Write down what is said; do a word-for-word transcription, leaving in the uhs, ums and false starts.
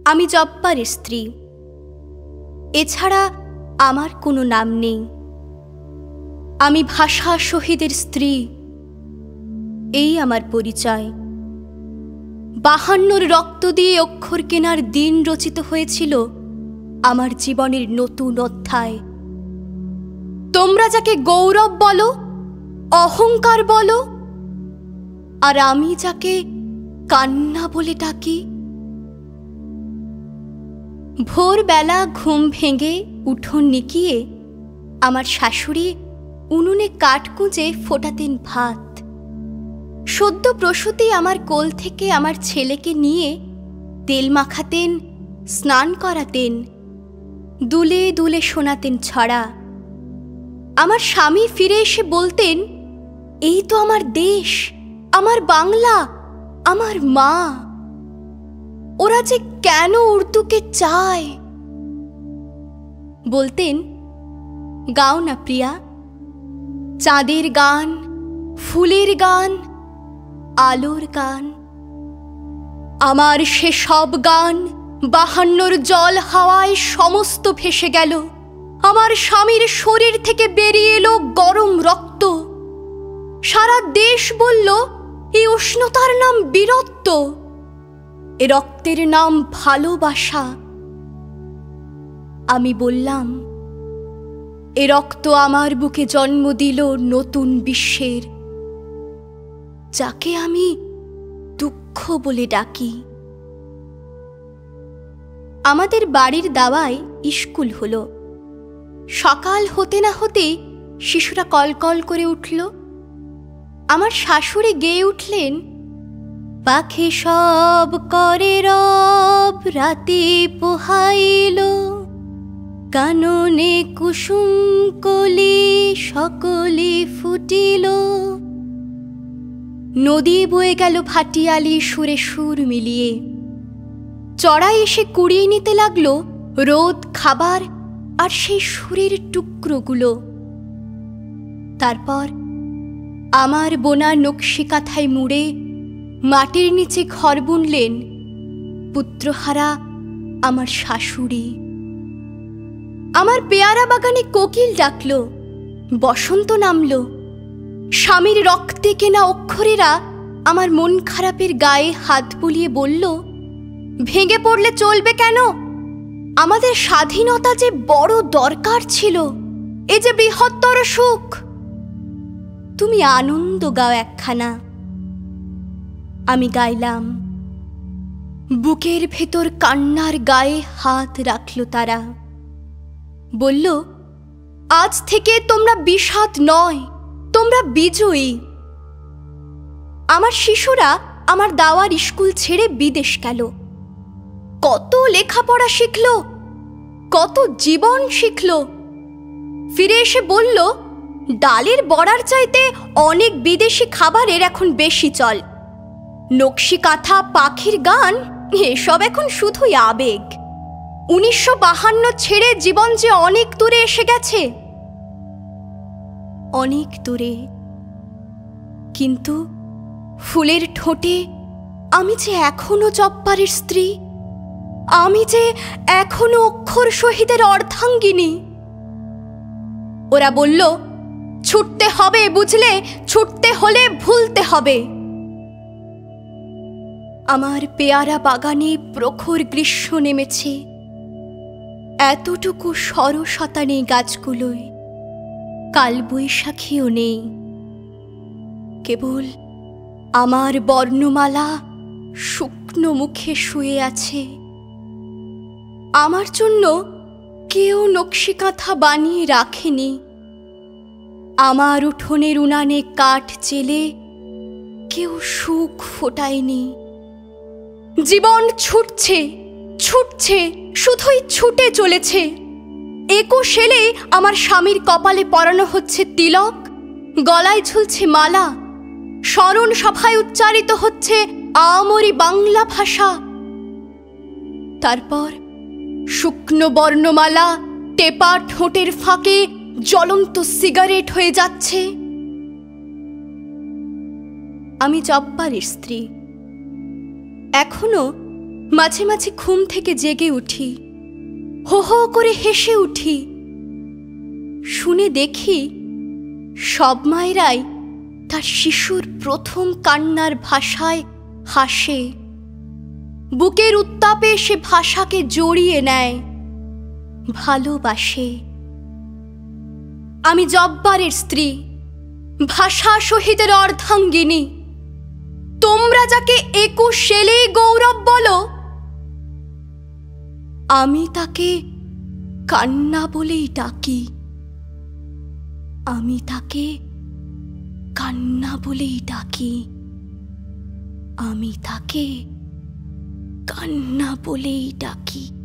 আমি জব্বারের স্ত্রী, এছাড়া আমার কোনো নাম নেই। আমি ভাষা শহীদের স্ত্রী, এই আমার পরিচয়। বাহান্নর রক্ত দিয়ে অক্ষর কেনার দিন রচিত হয়েছিল আমার জীবনের নতুন অধ্যায়। তোমরা যাকে গৌরব বলো, অহংকার বলো, আর আমি যাকে কান্না বলে ডাকি। ভোরবেলা ঘুম ভেঙে উঠোন নিকিয়ে আমার শাশুড়ি উনুনে কাঠ কুঁজে ফোটাতেন ভাত। সদ্য প্রসূতি আমার কোল থেকে আমার ছেলেকে নিয়ে তেল মাখাতেন, স্নান করাতেন, দুলে দুলে শোনাতেন ছড়া। আমার স্বামী ফিরে এসে বলতেন, এই তো আমার দেশ, আমার বাংলা, আমার মা। ওরা যে কেন উর্দুকে চায়। বলতেন, গাও না প্রিয়া, চাঁদের গান, ফুলের গান, আলোর গান। আমার সেসব গান বাহান্নর জল হাওয়ায় সমস্ত ভেসে গেল। আমার স্বামীর শরীর থেকে বেরিয়ে এলো গরম রক্ত। সারা দেশ বলল, এই উষ্ণতার নাম বীরত্ব, এ রক্তের নাম ভালোবাসা। আমি বললাম, এ রক্ত আমার বুকে জন্ম দিল নতুন বিশ্বের, যাকে আমি দুঃখ বলে ডাকি। আমাদের বাড়ির দাওয়ায় স্কুল হলো। সকাল হতে না হতেই শিশুরা কলকল করে উঠল। আমার শাশুড়ি গেয়ে উঠলেন, পাখি সব করে রব, রাতে পোহাইল, কাননে কুসুম কলি সকলে ফুটিল। নদী বয়ে গেল ভাটিয়ালি সুরে সুর মিলিয়ে। চড়াই এসে কুড়িয়ে নিতে লাগলো রোদ, খাবার আর সেই সুরের টুকরোগুলো। তারপর আমার বোনা নকশি কাঁথায় মুড়ে মাটির নিচে ঘর বুনলেন পুত্রহারা আমার শাশুড়ি। আমার পেয়ারা বাগানে কোকিল ডাকল, বসন্ত নামল। স্বামীর রক্তে কেনা অক্ষরেরা আমার মন খারাপের গায়ে হাত বুলিয়ে বলল, ভেঙে পড়লে চলবে কেন? আমাদের স্বাধীনতা যে বড় দরকার ছিল, এ যে বৃহত্তর সুখ। তুমি আনন্দ গাও একখানা। আমি গাইলাম। বুকের ভেতর কান্নার গায়ে হাত রাখল তারা। বলল, আজ থেকে তোমরা বিষাদ নয়, তোমরা বিজয়ী। আমার শিশুরা আমার দাওয়ার স্কুল ছেড়ে বিদেশ গেল। কত লেখাপড়া শিখল, কত জীবন শিখল। ফিরে এসে বলল, ডালের বড়ার চাইতে অনেক বিদেশি খাবারের এখন বেশি চল। নকশি কাঁথা, পাখির গান এসব এখন শুধুই আবেগ। উনিশশো বাহান্ন ছেড়ে জীবন যে অনেক দূরে এসে গেছে, অনেক দূরে। কিন্তু ফুলের ঠোঁটে আমি যে এখনো জব্বারের স্ত্রী, আমি যে এখনো অক্ষর শহীদের অর্ধাঙ্গিনী। ওরা বলল, ছুটতে হবে বুঝলে, ছুটতে হলে ভুলতে হবে। আমার পেয়ারা বাগানে প্রখর গ্রীষ্ম নেমেছে। এতটুকু সরসতা নেই গাছগুলোয়, কালবৈশাখীও নেই। কেবল আমার বর্ণমালা শুকনো মুখে শুয়ে আছে। আমার জন্য কেউ নকশি কাঁথা বানিয়ে রাখেনি। আমার উঠোনের উনানে কাঠ জেলে কেউ সুখ ফোটায়নি। জীবন ছুটছে, ছুটছে, শুধুই ছুটে চলেছে। একুশ এলে আমার স্বামীর কপালে পরানো হচ্ছে তিলক, গলায় ঝুলছে মালা, স্মরণ সভায় উচ্চারিত হচ্ছে আমরি বাংলা ভাষা। তারপর শুকনো বর্ণমালা টেপা ঠোঁটের ফাঁকে জ্বলন্ত সিগারেট হয়ে যাচ্ছে। আমি জব্বারের স্ত্রী। এখনো মাঝে মাঝে ঘুম থেকে জেগে উঠি, হো হো করে হেসে উঠি। শুনে দেখি সব মায়েরাই তার শিশুর প্রথম কান্নার ভাষায় হাসে। বুকের উত্তাপে সে ভাষাকে জড়িয়ে নেয়, ভালোবাসে। আমি জব্বারের স্ত্রী, ভাষা শহীদের অর্ধাঙ্গিনী। তোমরা যাকে একুশ শেলেই গৌরব বলো, আমি তাকে কান্না বলেই ডাকি। আমি তাকে কান্না বলেই ডাকি। আমি তাকে কান্না বলেই ডাকি।